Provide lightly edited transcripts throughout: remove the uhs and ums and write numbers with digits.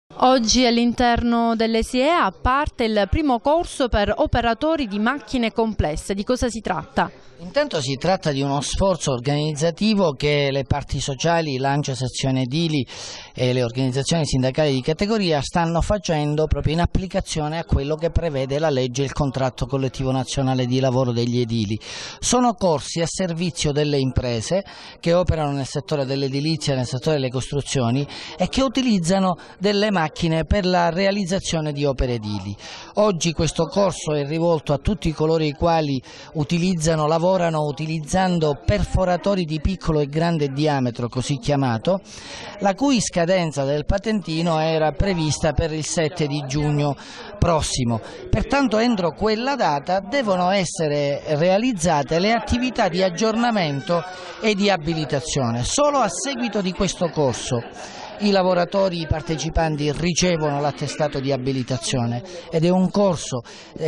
Oggi all'interno dell'ESIEA parte il primo corso per operatori di macchine complesse. Di cosa si tratta? Intanto si tratta di uno sforzo organizzativo che le parti sociali, l'ANCE, sezioni edili e le organizzazioni sindacali di categoria stanno facendo proprio in applicazione a quello che prevede la legge e il contratto collettivo nazionale di lavoro degli edili. Sono corsi a servizio delle imprese che operano nel settore dell'edilizia, nel settore delle costruzioni e che utilizzano delle macchine per la realizzazione di opere edili. Oggi questo corso è rivolto a tutti coloro i quali lavorano utilizzando perforatori di piccolo e grande diametro, così chiamato, la cui scadenza del patentino era prevista per il 7 di giugno prossimo. Pertanto entro quella data devono essere realizzate le attività di aggiornamento e di abilitazione. Solo a seguito di questo corso i lavoratori partecipanti ricevono l'attestato di abilitazione ed è un corso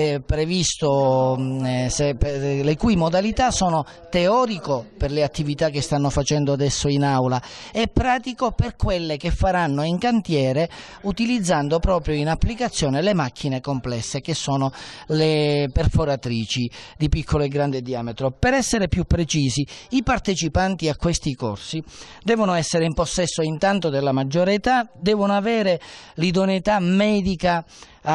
previsto le cui modalità sono teorico per le attività che stanno facendo adesso in aula e pratico per quelle che faranno in cantiere utilizzando proprio in applicazione le macchine complesse che sono le perforatrici di piccolo e grande diametro. Per essere più precisi, i partecipanti a questi corsi devono essere in possesso intanto della maggiore età, devono avere l'idoneità medica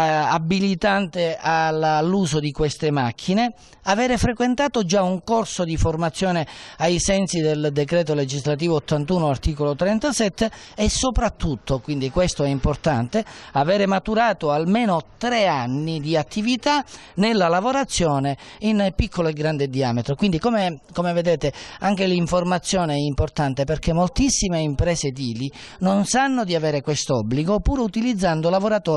abilitante all'uso di queste macchine, avere frequentato già un corso di formazione ai sensi del decreto legislativo 81 articolo 37 e soprattutto, quindi questo è importante, avere maturato almeno 3 anni di attività nella lavorazione in piccolo e grande diametro. Quindi come vedete anche l'informazione è importante, perché moltissime imprese edili non sanno di avere questo obbligo, pur utilizzando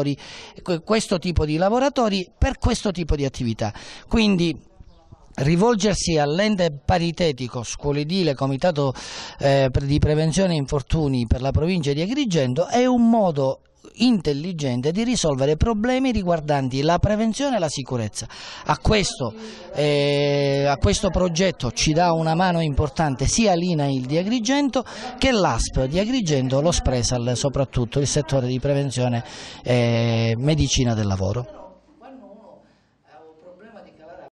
questo tipo di lavoratori per questo tipo di attività. Quindi rivolgersi all'ente paritetico Scuola Edile Comitato di Prevenzione Infortuni per la provincia di Agrigento è un modo intelligente di risolvere problemi riguardanti la prevenzione e la sicurezza. A questo progetto ci dà una mano importante sia l'INAIL di Agrigento che l'ASP di Agrigento, lo Spresal, soprattutto il settore di prevenzione e medicina del lavoro.